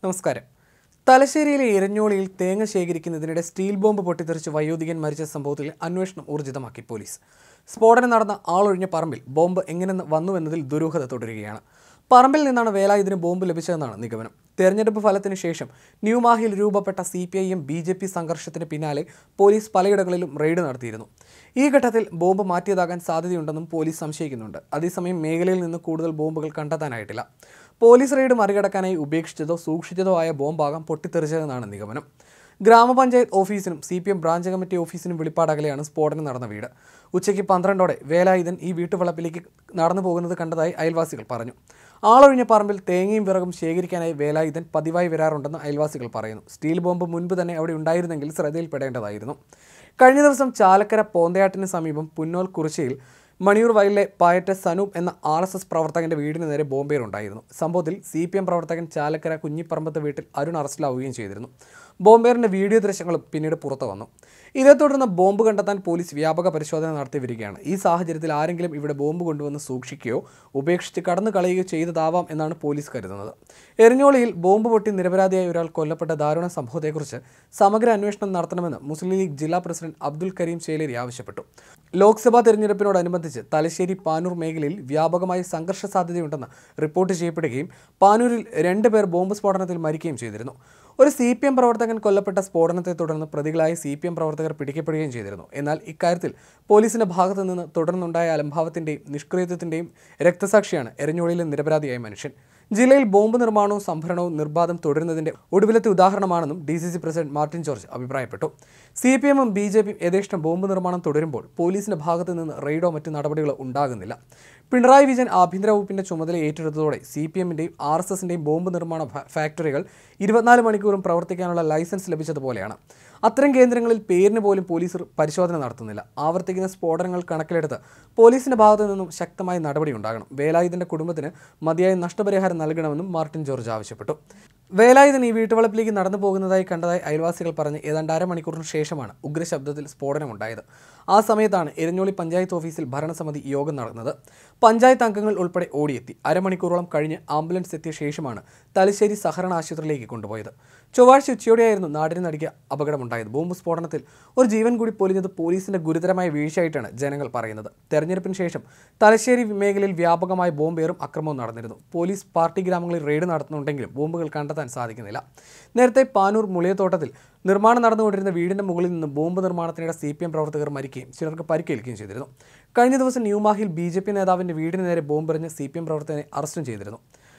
നമസ്കാരം. തലശ്ശേരിയിലെ ഇരഞ്ഞോളിയിൽ തേങ്ങ ശേഖരിക്കുന്നതിനിടെ സ്റ്റീൽ ബോംബ് പൊട്ടിത്തെറിച്ച് വയോധികൻ മരിച്ച സംഭവത്തിൽ അന്വേഷണം ഊർജിതമാക്കി പോലീസ്. സ്ഫോടനം നടന്ന ആളൊഴിഞ്ഞ പറമ്പിൽ ബോംബ് എങ്ങനെ വന്നുവെന്നതിൽ ദുരൂഹത തുടരുകയാണ്. പറമ്പിൽ നിന്നാണ് വേലായുധന് ബോംബ് ലഭിച്ചതെന്നാണ് നിഗമനം. തെരഞ്ഞെടുപ്പ് ഫലത്തിന് ശേഷം ന്യൂമാഹിയിൽ രൂപപ്പെട്ട CPIM BJP സംഘർഷത്തിന് പിന്നാലെ പോലീസ് പലയിടങ്ങളിലും റെയ്ഡ് നടത്തിയിരുന്നു. ഈ ഘട്ടത്തിൽ ബോംബ് മാറ്റിയതാകാൻ സാധ്യതയുണ്ടെന്നും പോലീസ് സംശയിക്കുന്നുണ്ട്. അതേസമയം മേഖലയിൽ നിന്ന് കൂടുതൽ ബോംബുകൾ കണ്ടെത്താനായിട്ടില്ല. പോലീസ് റെയ്ഡ് മറികടക്കാനായി ഉപേക്ഷിച്ചതോ സൂക്ഷിച്ചതോ ആയ ബോംബാകാം പൊട്ടിത്തെറിച്ചതെന്നാണ് നിഗമനം. ഗ്രാമപഞ്ചായത്ത് ഓഫീസിനും CPM ബ്രാഞ്ച് കമ്മിറ്റി ഓഫീസിനും വെളിപ്പാടകലെയാണ് സ്ഫോടനം നടന്ന വീട്. ഉച്ചയ്ക്ക് 12ഓടെ വേലായുധൻ ഈ വീട്ടുവളപ്പിലേക്ക് നടന്നു പോകുന്നത് കണ്ടതായി അയൽവാസികൾ പറഞ്ഞു. ആളൊഴിഞ്ഞ പറമ്പിൽ തേങ്ങയും വിറകും ശേഖരിക്കാനായി വേലായുധൻ പതിവായി വരാറുണ്ടെന്ന് അയൽവാസികൾ പറയുന്നു. സ്റ്റീൽ ബോംബ് മുൻപ് തന്നെ അവിടെ ഉണ്ടായിരുന്നെങ്കിൽ ശ്രദ്ധയിൽപ്പെടേണ്ടതായിരുന്നു. കഴിഞ്ഞ ദിവസം ചാലക്കര പോന്തയാട്ടിന് സമീപം പുന്നോൽ കുറിശ്ശിയിൽ മണിയൂർ വയലിലെ പായറ്റ സനൂപ് എന്ന RSS പ്രവർത്തകന്റെ വീടിന് നേരെ ബോംബേറുണ്ടായിരുന്നു. സംഭവത്തിൽ CPM പ്രവർത്തകൻ ചാലക്കര കുഞ്ഞിപ്പറമ്പത്ത് വീട്ടിൽ അരുൺ അറസ്റ്റിലാവുകയും ചെയ്തിരുന്നു. ബോംബേറിന്റെ വീഡിയോ ദൃശ്യങ്ങളും പിന്നീട് പുറത്തു വന്നു. ഇതേ തുടർന്ന് ബോംബ് കണ്ടെത്താൻ പോലീസ് വ്യാപക പരിശോധന നടത്തി വരികയാണ്. ഈ സാഹചര്യത്തിൽ ആരെങ്കിലും ഇവിടെ ബോംബ് കൊണ്ടുവന്ന് സൂക്ഷിക്കുകയോ ഉപേക്ഷിച്ച് കടന്നു കളയുകയോ ചെയ്തതാവാം എന്നാണ് പോലീസ് കരുതുന്നത്. എരഞ്ഞോളിയിൽ ബോംബ് പൊട്ടി നിരപരാധിയായ ഒരാൾ കൊല്ലപ്പെട്ട ദാരുണ സംഭവത്തെക്കുറിച്ച് സമഗ്ര അന്വേഷണം നടത്തണമെന്ന് മുസ്ലിം ലീഗ് ജില്ലാ പ്രസിഡന്റ് അബ്ദുൽ കരീം ചേലേരി ആവശ്യപ്പെട്ടു. ലോക്സഭാ തെരഞ്ഞെടുപ്പിനോടനുബന്ധിച്ച് തലശ്ശേരി പാനൂർ മേഖലയിൽ വ്യാപകമായ സംഘർഷ സാധ്യതയുണ്ടെന്ന് റിപ്പോർട്ട് ചെയ്യപ്പെടുകയും പാനൂരിൽ 2 പേർ ബോംബ് സ്ഫോടനത്തിൽ മരിക്കുകയും ചെയ്തിരുന്നു. ഒരു CPM പ്രവർത്തകൻ കൊല്ലപ്പെട്ട സ്ഫോടനത്തെ തുടർന്ന് പ്രതികളായ CPM പ്രവർത്തകർ പിടിക്കപ്പെടുകയും ചെയ്തിരുന്നു. എന്നാൽ ഇക്കാര്യത്തിൽ പോലീസിന്റെ ഭാഗത്തു നിന്ന് തുടർന്നുണ്ടായ അലംഭാവത്തിന്റെയും നിഷ്ക്രിയത്വത്തിന്റെയും രക്തസാക്ഷിയാണ് എരഞ്ഞോളിയിലെ നിരപരാധിയായ മനുഷ്യൻ. ജില്ലയിൽ ബോംബ് നിർമ്മാണവും സംഭരണവും നിർബാധം തുടരുന്നതിന്റെ ഒടുവിലത്തെ ഉദാഹരണമാണെന്നും DCC പ്രസിഡന്റ് മാർട്ടിൻ ജോർജ് അഭിപ്രായപ്പെട്ടു. CPMഉം BJPയും യഥേഷ്ടം ബോംബ് നിർമ്മാണം തുടരുമ്പോൾ പോലീസിന്റെ ഭാഗത്തു നിന്ന് റെയ്ഡോ മറ്റ് നടപടികളോ ഉണ്ടാകുന്നില്ല. പിണറായി വിജയൻ ആഭ്യന്തര വകുപ്പിന്റെ ചുമതല ഏറ്റെടുത്തതോടെ CPMന്റെയും RSSന്റെയും ബോംബ് നിർമ്മാണ ഫാക്ടറികൾ 24 മണിക്കൂറും പ്രവർത്തിക്കാനുള്ള ലൈസൻസ് ലഭിച്ചതുപോലെയാണ്. അത്തരം കേന്ദ്രങ്ങളിൽ പേരിന് പോലും പോലീസ് പരിശോധന നടത്തുന്നില്ല. ആവർത്തിക്കുന്ന സ്ഫോടനങ്ങൾ കണക്കിലെടുത്ത് പോലീസിന്റെ ഭാഗത്തു നിന്നും ശക്തമായ നടപടി ഉണ്ടാകണം. വേലായുധന്റെ കുടുംബത്തിന് മതിയായ നഷ്ടപരിഹാരം നൽകണമെന്നും മാർട്ടിൻ ജോർജ് ആവശ്യപ്പെട്ടു. വേലായുധൻ ഈ വീട്ടുവളപ്പിലേക്ക് നടന്നു പോകുന്നതായി കണ്ടതായി അയൽവാസികൾ പറഞ്ഞ് ഏതാണ്ട് അരമണിക്കൂറിന് ശേഷമാണ് ഉഗ്രശബ്ദത്തിൽ സ്ഫോടനമുണ്ടായത്. ആ സമയത്താണ് എരഞ്ഞോളി പഞ്ചായത്ത് ഓഫീസിൽ ഭരണസമിതി യോഗം നടന്നത്. പഞ്ചായത്ത് അംഗങ്ങൾ ഉൾപ്പെടെ ഓടിയെത്തി. അരമണിക്കൂറോളം കഴിഞ്ഞ് ആംബുലൻസ് എത്തിയ ശേഷമാണ് തലശ്ശേരി സഹകരണ ആശുപത്രിയിലേക്ക് കൊണ്ടുപോയത്. ചൊവ്വാഴ്ച ഉച്ചയോടെയായിരുന്നു നാടിന് നടുക്കിയ അപകടമുണ്ടായത്. ബോംബ് സ്ഫോടനത്തിൽ ഒരു ജീവൻ കൂടി പൊലിഞ്ഞത് പോലീസിന്റെ ഗുരുതരമായ വീഴ്ചയായിട്ടാണ് ജനങ്ങൾ പറയുന്നത്. തെരഞ്ഞെടുപ്പിന് ശേഷം തലശ്ശേരി മേഖലയിൽ വ്യാപകമായ ബോംബേറും അക്രമവും നടന്നിരുന്നു. പോലീസ് പാർട്ടി ഗ്രാമങ്ങളിൽ റെയ്ഡ് നടത്തുന്നുണ്ടെങ്കിലും ബോംബുകൾ കണ്ടെത്താൻ സാധിക്കുന്നില്ല. നേരത്തെ പാനൂർ മുളിയത്തോട്ടത്തിൽ നിർമ്മാണം നടന്നുകൊണ്ടിരുന്ന വീടിന്റെ മുകളിൽ നിന്ന് ബോംബ് നിർമ്മാണത്തിനിടെ CPM പ്രവർത്തകർ മരിക്കുകയും ചിലർക്ക് പരിക്കേൽക്കുകയും ചെയ്തിരുന്നു. കഴിഞ്ഞ ദിവസം ന്യൂമാഹിയിൽ BJP നേതാവിന്റെ വീടിന് നേരെ ബോംബെറിഞ്ഞ് CPM പ്രവർത്തകനെ അറസ്റ്റും ചെയ്തിരുന്നു.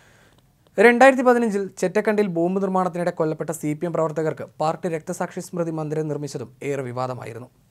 2015-ൽ ചെറ്റക്കണ്ടിൽ ബോംബ് നിർമ്മാണത്തിനിടെ കൊല്ലപ്പെട്ട CPM പ്രവർത്തകർക്ക് പാർട്ടി രക്തസാക്ഷി സ്മൃതി മന്ദിരം നിർമ്മിച്ചതും ഏറെ വിവാദമായിരുന്നു.